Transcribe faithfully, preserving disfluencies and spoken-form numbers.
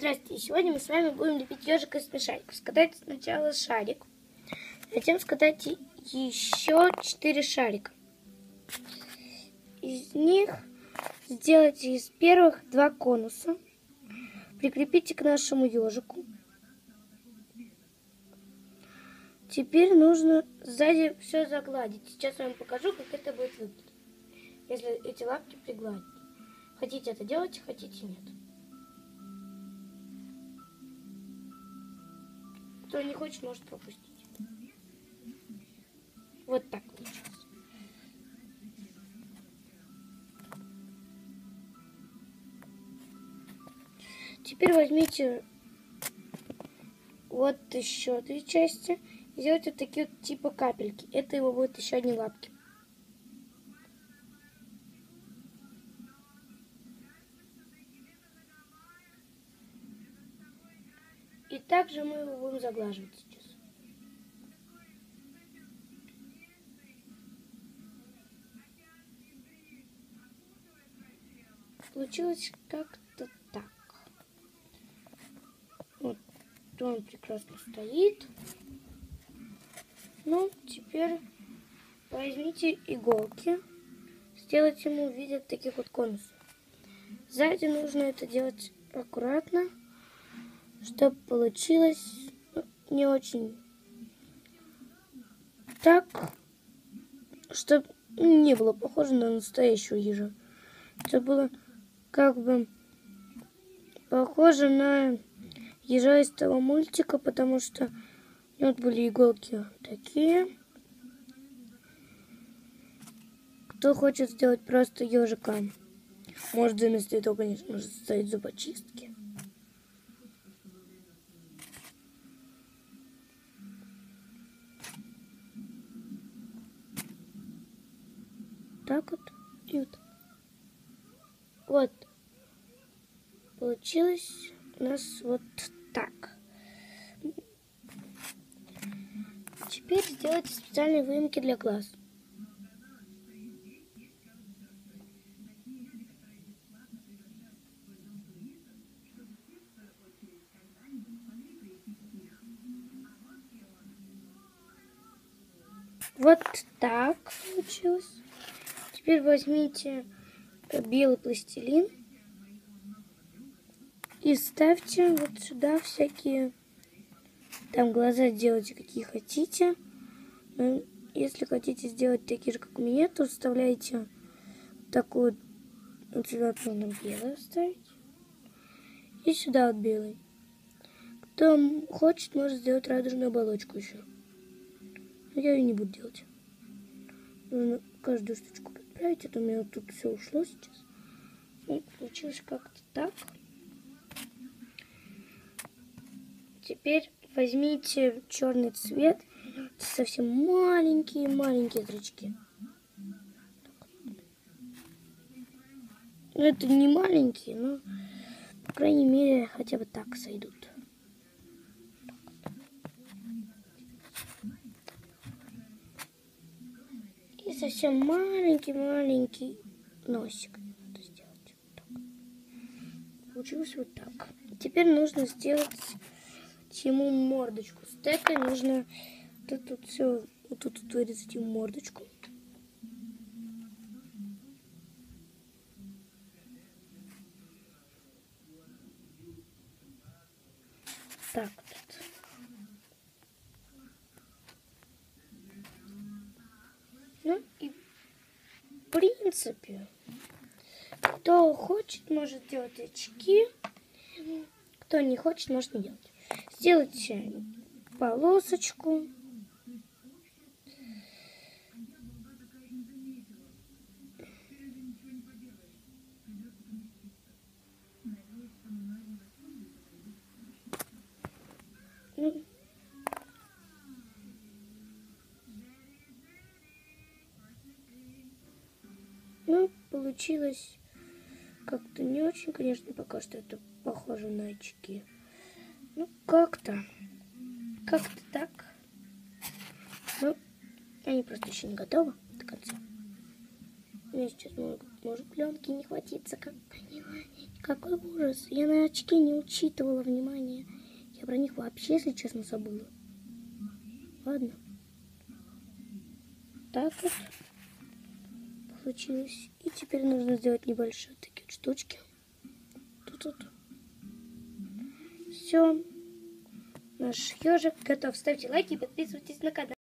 Здравствуйте, сегодня мы с вами будем лепить ежика из смешариков. Скатайте сначала шарик, затем скатайте еще четыре шарика. Из них сделайте из первых два конуса, прикрепите к нашему ежику. Теперь нужно сзади все загладить. Сейчас я вам покажу, как это будет выглядеть, если эти лапки пригладить. Хотите это делать, хотите нет. Кто не хочет, может пропустить. Вот так получилось. Теперь возьмите вот еще две части и сделайте такие вот типа капельки. Это его будет еще одни лапки. И также мы его будем заглаживать сейчас. Получилось как-то так. Вот он прекрасно стоит. Ну, теперь возьмите иголки, сделайте ему в виде таких вот конусов. Сзади нужно это делать аккуратно, чтобы получилось не очень так, чтобы не было похоже на настоящего ежа. Это было как бы похоже на ежа из того мультика, потому что вот были иголки такие. Кто хочет сделать просто ежика, может вместо этого, конечно, может ставить зубочистки. Так вот и вот. Вот. Получилось у нас вот так. Теперь сделайте специальные выемки для глаз. Вот так получилось. Теперь возьмите белый пластилин и ставьте вот сюда всякие, там глаза делайте какие хотите. Но если хотите сделать такие же, как у меня, то вставляйте такую, вот сюда нужно белый вставить. И сюда вот белый. Кто хочет, может сделать радужную оболочку еще. Но я ее не буду делать. Нужно каждую штучку подправить. Это у меня вот тут все ушло сейчас. И получилось как-то так. Теперь возьмите черный цвет. Совсем маленькие-маленькие зрачки. Ну, это не маленькие, но, по крайней мере, хотя бы так сойдут. И совсем маленький-маленький носик надо сделать. Вот так. Получилось вот так. Теперь нужно сделать ему мордочку. С текой нужно тут, тут все, вот тут вот вырезать ему мордочку. Так вот. Ну и в принципе, кто хочет, может делать очки. Кто не хочет, может не делать. Сделайте полосочку. Ну, ну получилось как-то не очень, конечно, пока что это похоже на очки. Ну, как-то. Как-то так. Ну, они просто еще не готовы до конца. Мне сейчас может, может пленки не хватиться. Как... Какой ужас. Я на очки не учитывала внимание. Я про них вообще, если честно, забыла. Ладно. Так вот получилось. И теперь нужно сделать небольшие такие вот штучки. Тут-тут. Все. Наш ежик готов. Ставьте лайки и подписывайтесь на канал.